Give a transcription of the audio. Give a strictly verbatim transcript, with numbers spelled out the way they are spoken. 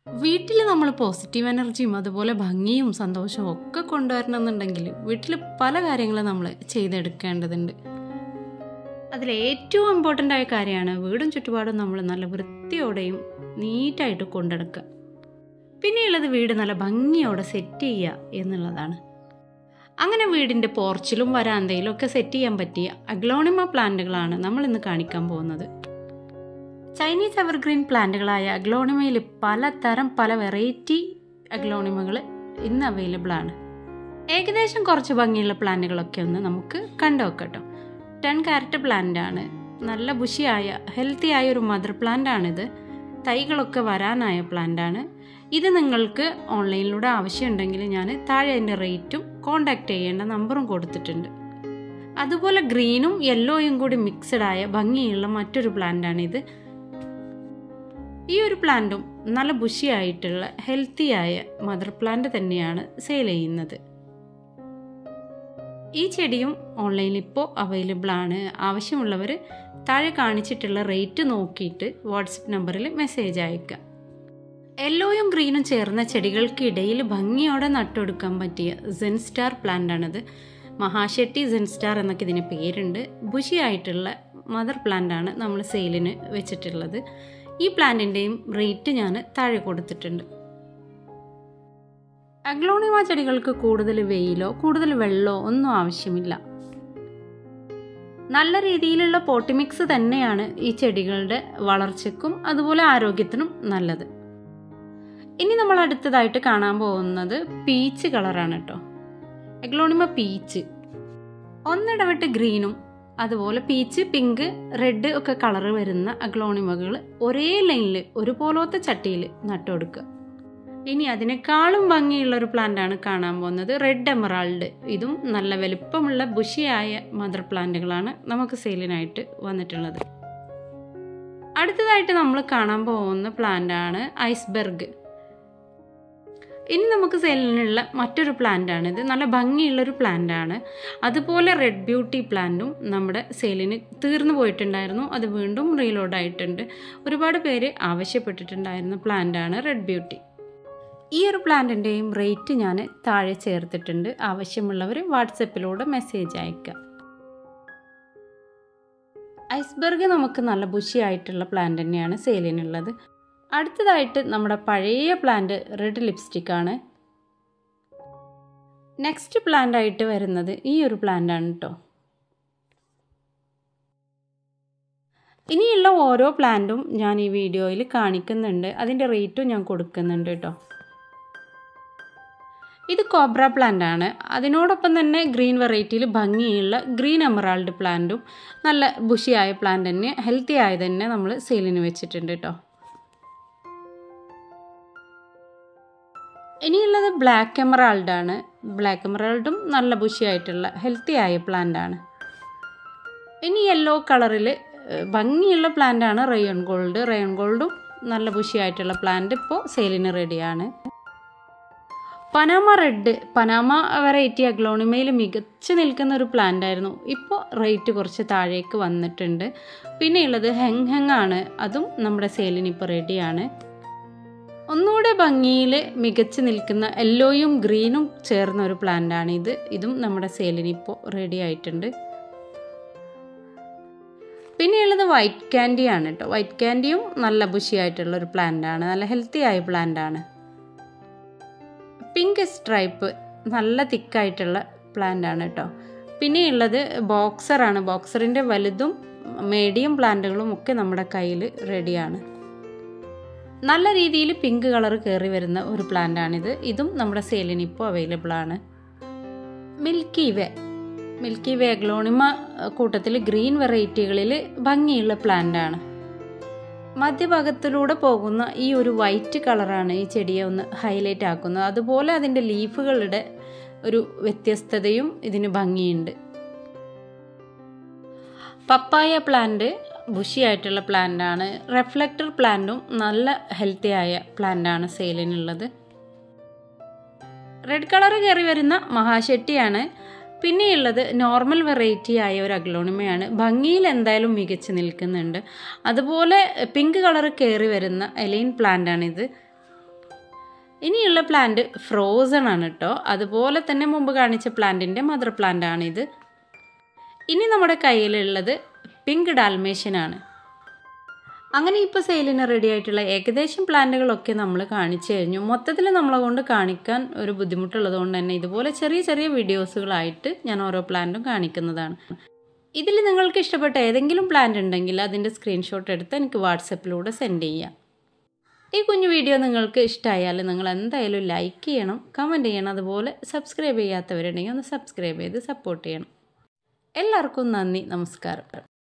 വീട്ടിൽ നമ്മൾ പോസിറ്റീവ് എനർജിയും അതുപോലെ ഭംഗിയും സന്തോഷവും ഒക്കെ കൊണ്ടുവരണമെന്നുണ്ടെങ്കിൽ വീട്ടിൽ പല കാര്യങ്ങളും നമ്മൾ ചെയ്തെടുക്കേണ്ടതുണ്ട്. അതിൽ ഏറ്റവും ഇമ്പോർട്ടൻ്റ് ആയ കാര്യമാണ് വീടും ചുറ്റുപാടും നമ്മൾ നല്ല വൃത്തിയോടെയും നീറ്റായിട്ട് കൊണ്ടെടുക്കുക. പിന്നെയുള്ളത് വീട് നല്ല ഭംഗിയോടെ സെറ്റ് ചെയ്യുക എന്നുള്ളതാണ്. അങ്ങനെ വീടിൻ്റെ പോർച്ചിലും വരാന്തയിലും ഒക്കെ സെറ്റ് ചെയ്യാൻ പറ്റിയ അഗ്ലോണിമ പ്ലാന്റുകളാണ് നമ്മൾ ഇന്ന് കാണിക്കാൻ പോകുന്നത്. ചൈനീസ് എവർഗ്രീൻ പ്ലാന്റുകളായ അഗ്ലോണിമയിൽ പലതരം പല വെറൈറ്റി അഗ്ലോണിമകൾ ഇന്ന് അവൈലബിൾ ആണ്. ഏകദേശം കുറച്ച് ഭംഗിയുള്ള പ്ലാന്റുകളൊക്കെ ഒന്ന് നമുക്ക് കണ്ടു നോക്കട്ടോ. ടെൻ ക്യാരറ്റ് പ്ലാന്റ് ആണ്. നല്ല ബുഷിയായ ഹെൽത്തി ആയ ഒരു മദർ പ്ലാന്റ് ആണിത്. തൈകളൊക്കെ വരാനായ പ്ലാന്റ് ആണ്. ഇത് നിങ്ങൾക്ക് ഓൺലൈനിലൂടെ ആവശ്യമുണ്ടെങ്കിൽ ഞാൻ താഴെ അതിൻ്റെ റേറ്റും കോൺടാക്റ്റ് ചെയ്യേണ്ട നമ്പറും കൊടുത്തിട്ടുണ്ട്. അതുപോലെ ഗ്രീനും യെല്ലോയും കൂടി മിക്സഡ് ആയ ഭംഗിയുള്ള മറ്റൊരു പ്ലാന്റ് ആണിത്. ഈ ഒരു പ്ലാന്റും നല്ല ബുഷിയായിട്ടുള്ള ഹെൽത്തിയായ മദർ പ്ലാന്റ് തന്നെയാണ് സെയിൽ ചെയ്യുന്നത്. ഈ ചെടിയും ഓൺലൈനിൽ ഇപ്പോൾ അവൈലബിൾ ആണ്. ആവശ്യമുള്ളവർ താഴെ കാണിച്ചിട്ടുള്ള റേറ്റ് നോക്കിയിട്ട് വാട്സപ്പ് നമ്പറിൽ മെസ്സേജ് അയക്കുക. യെല്ലോയും ഗ്രീനും ചേർന്ന ചെടികൾക്കിടയിൽ ഭംഗിയോടെ നട്ടുകൊടുക്കാൻ പറ്റിയ സെൻ സ്റ്റാർ പ്ലാന്റ് ആണിത്. മഹാശെട്ടി സെൻ സ്റ്റാർ എന്നൊക്കെ ഇതിന് പേരുണ്ട്. ബുഷിയായിട്ടുള്ള മദർ പ്ലാന്റ് ആണ് നമ്മൾ സെയിലിന് വെച്ചിട്ടുള്ളത്. ഈ പ്ലാന്റിൻ്റെയും റേറ്റ് ഞാൻ താഴെ കൊടുത്തിട്ടുണ്ട്. അഗ്ലോണിമ ചെടികൾക്ക് കൂടുതൽ വെയിലോ കൂടുതൽ വെള്ളമോ ഒന്നും ആവശ്യമില്ല. നല്ല രീതിയിലുള്ള പോട്ടിമിക്സ് തന്നെയാണ് ഈ ചെടികളുടെ വളർച്ചയ്ക്കും അതുപോലെ ആരോഗ്യത്തിനും നല്ലത്. ഇനി നമ്മൾ അടുത്തതായിട്ട് കാണാൻ പോകുന്നത് പീച്ച് കളറാണ് കേട്ടോ. അഗ്ലോണിമ പീച്ച് ഒന്നിടവിട്ട് ഗ്രീനും അതുപോലെ പീച്ച്, പിങ്ക്, റെഡ് ഒക്കെ കളറ് വരുന്ന അഗ്ലോണിമകൾ ഒരേ ലൈനിൽ ഒരുപോലത്തെ ചട്ടിയിൽ നട്ടുകൊടുക്കുക. ഇനി അതിനേക്കാളും ഭംഗിയുള്ളൊരു പ്ലാന്റാണ് കാണാൻ പോകുന്നത്, റെഡ് എമറാൾഡ്. ഇതും നല്ല വലുപ്പമുള്ള ബുഷിയായ മദർ പ്ലാന്റുകളാണ് നമുക്ക് സെയിലിനായിട്ട് വന്നിട്ടുള്ളത്. അടുത്തതായിട്ട് നമ്മൾ കാണാൻ പോകുന്ന പ്ലാന്റാണ് ഐസ്ബെർഗ്. ഇനി നമുക്ക് സെയിലിനുള്ള മറ്റൊരു പ്ലാന്റാണിത്. നല്ല ഭംഗിയുള്ളൊരു പ്ലാന്റാണ്. അതുപോലെ റെഡ് ബ്യൂട്ടി പ്ലാന്റും നമ്മുടെ സെയിലിന് തീർന്നു പോയിട്ടുണ്ടായിരുന്നു. അത് വീണ്ടും റീലോഡ് ആയിട്ടുണ്ട്. ഒരുപാട് പേര് ആവശ്യപ്പെട്ടിട്ടുണ്ടായിരുന്ന പ്ലാന്റാണ് റെഡ് ബ്യൂട്ടി. ഈ ഒരു പ്ലാന്റിൻ്റെയും റേറ്റ് ഞാൻ താഴെ ചേർത്തിട്ടുണ്ട്. ആവശ്യമുള്ളവർ വാട്സപ്പിലൂടെ മെസ്സേജ് അയക്കുക. ഐസ്ബെർഗ് നമുക്ക് നല്ല ബുഷിയായിട്ടുള്ള പ്ലാന്റ് തന്നെയാണ് സെയിലിനുള്ളത്. അടുത്തതായിട്ട് നമ്മുടെ പഴയ പ്ലാന്റ് റെഡ് ലിപ്സ്റ്റിക് ആണ്. നെക്സ്റ്റ് പ്ലാന്റ് ആയിട്ട് വരുന്നത് ഈ ഒരു പ്ലാന്റ് ആണ് കേട്ടോ. ഇനിയുള്ള ഓരോ പ്ലാന്റും ഞാൻ ഈ വീഡിയോയിൽ കാണിക്കുന്നുണ്ട്. അതിൻ്റെ റേറ്റും ഞാൻ കൊടുക്കുന്നുണ്ട് കേട്ടോ. ഇത് കോബ്ര പ്ലാന്റ് ആണ്. അതിനോടൊപ്പം തന്നെ ഗ്രീൻ വെറൈറ്റിയിൽ ഭംഗിയുള്ള ഗ്രീൻ എമറാൾഡ് പ്ലാന്റും നല്ല ബുഷിയായ പ്ലാന്റ് തന്നെ, ഹെൽത്തി ആയത് തന്നെ നമ്മൾ സെയിലിന് വെച്ചിട്ടുണ്ട് കേട്ടോ. ഇനിയുള്ളത് ബ്ലാക്ക് എമറാൾഡ് ആണ്. ബ്ലാക്ക് എമറാൾഡും നല്ല ബുഷിയായിട്ടുള്ള ഹെൽത്തി ആയ പ്ലാന്റ് ആണ്. ഇനി യെല്ലോ കളറിൽ ഭംഗിയുള്ള പ്ലാന്റ് ആണ് റയോൺ ഗോൾഡ്. റയോൺ ഗോൾഡും നല്ല ബുഷിയായിട്ടുള്ള പ്ലാന്റ് ഇപ്പോൾ സെയിലിന് റെഡിയാണ്. പനാമ റെഡ്, പനാമ വെറൈറ്റി അഗ്ലോണിമയിൽ മികച്ചു നിൽക്കുന്ന ഒരു പ്ലാന്റ് ആയിരുന്നു. ഇപ്പോൾ റേറ്റ് കുറച്ച് താഴേക്ക് വന്നിട്ടുണ്ട്. പിന്നെയുള്ളത് ഹെങ് ഹെങ് ആണ്. അതും നമ്മുടെ സെയിലിന് ഇപ്പോൾ റെഡിയാണ്. ഒന്നുകൂടെ ഭംഗിയിൽ മികച്ചു നിൽക്കുന്ന യെല്ലോയും ഗ്രീനും ചേർന്ന ഒരു പ്ലാന്റാണ് ഇത്. ഇതും നമ്മുടെ സെയിലിന് ഇപ്പോൾ റെഡി ആയിട്ടുണ്ട്. പിന്നെയുള്ളത് വൈറ്റ് ക്യാൻഡി ആണ് കേട്ടോ. വൈറ്റ് ക്യാൻഡിയും നല്ല ബുഷിയായിട്ടുള്ള ഒരു പ്ലാന്റാണ്. നല്ല ഹെൽത്തി ആയ പ്ലാന്റാണ്. പിങ്ക് സ്ട്രൈപ്പ് നല്ല തിക്കായിട്ടുള്ള പ്ലാന്റാണ് കേട്ടോ. പിന്നെയുള്ളത് ബോക്സറാണ്. ബോക്സറിൻ്റെ വലുതും മീഡിയം പ്ലാന്റുകളും ഒക്കെ നമ്മുടെ കയ്യിൽ റെഡിയാണ്. നല്ല രീതിയിൽ പിങ്ക് കളർ കയറി വരുന്ന ഒരു പ്ലാന്റാണിത്. ഇതും നമ്മുടെ സെയിലിന് ഇപ്പോൾ അവൈലബിൾ ആണ്. മിൽക്കി വേ മിൽക്കി വേ അഗ്ലോണിമ കൂട്ടത്തിൽ ഗ്രീൻ വെറൈറ്റികളിൽ ഭംഗിയുള്ള പ്ലാന്റാണ്. മധ്യഭാഗത്തിലൂടെ പോകുന്ന ഈ ഒരു വൈറ്റ് കളറാണ് ഈ ചെടിയെ ഒന്ന് ഹൈലൈറ്റ് ആക്കുന്നത്. അതുപോലെ അതിൻ്റെ ലീഫുകളുടെ ഒരു വ്യത്യസ്തതയും ഇതിന് ഭംഗിയുണ്ട്. പപ്പായ പ്ലാന്റ് ബുഷിയായിട്ടുള്ള പ്ലാന്റാണ്. റിഫ്ലക്ടർ പ്ലാന്റും നല്ല ഹെൽത്തി ആയ പ്ലാന്റാണ് സെയിലിനുള്ളത്. റെഡ് കളർ കയറി വരുന്ന മഹാശെട്ടിയാണ്. പിന്നെയുള്ളത് നോർമൽ വെറൈറ്റി ആയ ഒരു അഗ്ലോണിമയാണ്. ഭംഗിയിൽ എന്തായാലും മികച്ചു നിൽക്കുന്നുണ്ട്. അതുപോലെ പിങ്ക് കളർ കയറി വരുന്ന എലൈൻ പ്ലാന്റ് ആണിത്. ഇനിയുള്ള പ്ലാന്റ് ഫ്രോസൺ ആണ് കേട്ടോ. അതുപോലെ തന്നെ മുമ്പ് കാണിച്ച പ്ലാന്റിൻ്റെ മദർ പ്ലാന്റ് ആണിത്. ഇനി നമ്മുടെ കയ്യിലുള്ളത് പിങ്ക് ഡാൽമേഷ്യനാണ്. അങ്ങനെ ഇപ്പോൾ സെയിലിന് റെഡി ആയിട്ടുള്ള ഏകദേശം പ്ലാന്റുകളൊക്കെ നമ്മൾ കാണിച്ചു കഴിഞ്ഞു. മൊത്തത്തിൽ നമ്മളെ കൊണ്ട് കാണിക്കാൻ ഒരു ബുദ്ധിമുട്ടുള്ളത് കൊണ്ട് തന്നെ ഇതുപോലെ ചെറിയ ചെറിയ വീഡിയോസുകളായിട്ട് ഞാൻ ഓരോ പ്ലാന്റും കാണിക്കുന്നതാണ്. ഇതിൽ നിങ്ങൾക്ക് ഇഷ്ടപ്പെട്ട ഏതെങ്കിലും പ്ലാന്റ് ഉണ്ടെങ്കിൽ അതിൻ്റെ സ്ക്രീൻഷോട്ട് എടുത്ത് എനിക്ക് വാട്സപ്പിലൂടെ സെൻഡ് ചെയ്യാം. ഈ കുഞ്ഞു വീഡിയോ നിങ്ങൾക്ക് ഇഷ്ടമായാൽ നിങ്ങൾ എന്തായാലും ലൈക്ക് ചെയ്യണം, കമൻറ്റ് ചെയ്യണം. അതുപോലെ സബ്സ്ക്രൈബ് ചെയ്യാത്തവരുണ്ടെങ്കിൽ ഒന്ന് സബ്സ്ക്രൈബ് ചെയ്ത് സപ്പോർട്ട് ചെയ്യണം. എല്ലാവർക്കും നന്ദി, നമസ്കാരം.